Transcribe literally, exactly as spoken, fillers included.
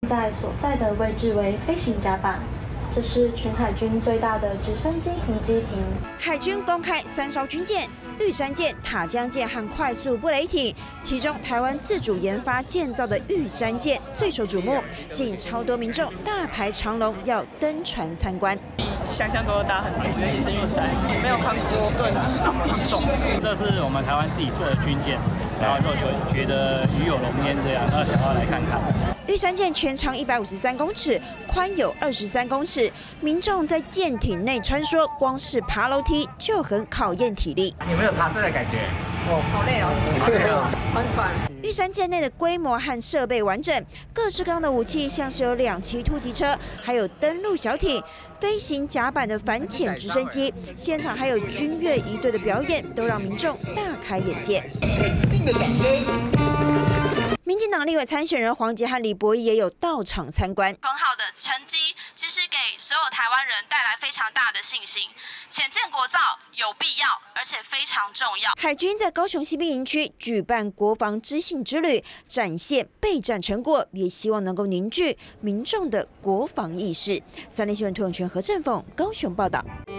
在所在的位置为飞行甲板。 这是全海军最大的直升机停机坪。 海军公开三艘军舰：玉山舰、塔江舰和快速布雷艇。其中，台湾自主研发建造的玉山舰最受瞩目，吸引超多民众大排长龙要登船参观。 比想象中的大很多，因为也是玉山，没有看过对那么重。 这是我们台湾自己做的军舰，然后就觉得与有荣焉这样，那想要来看看。 玉山舰全长一百五十三公尺，宽有二十三公尺。民众在舰艇内穿梭，光是爬楼梯就很考验体力。 有没有爬山的感觉？ 哦，好累哦，好累哦，很喘。 玉山舰内的规模和设备完整，各式各样的武器，像是有两栖突击车，还有登陆小艇、飞行甲板的反潜直升机。现场还有军乐仪队的表演，都让民众大开眼界。 肯定的掌声。 民进党立委参选人黄捷和李博仪也有到场参观。 很好的成绩，其实给所有台湾人带来非常大的信心。浅建国造有必要，而且非常重要。 海军在高雄新兵营区举办国防知信之旅，展现备战成果，也希望能够凝聚民众的国防意识。三立新闻涂永全、何振凤高雄报道。